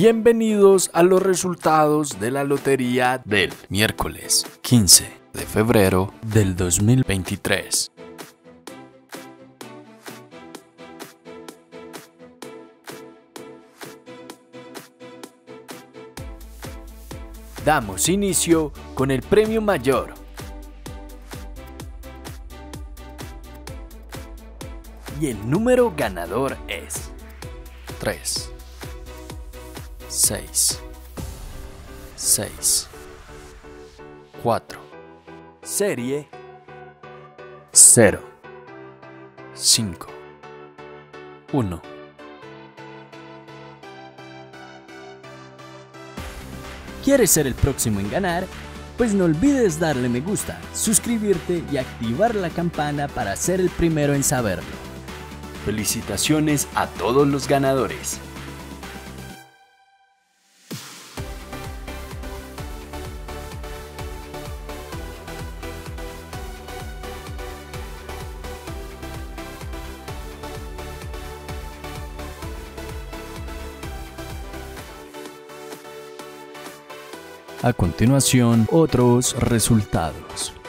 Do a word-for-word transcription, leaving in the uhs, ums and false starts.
Bienvenidos a los resultados de la lotería del miércoles quince de febrero del dos mil veintitrés. Damos inicio con el premio mayor. Y el número ganador es tres, seis, seis, cuatro, serie cero, cinco, uno. ¿Quieres ser el próximo en ganar? Pues no olvides darle me gusta, suscribirte y activar la campana para ser el primero en saberlo. Felicitaciones a todos los ganadores. A continuación, otros resultados.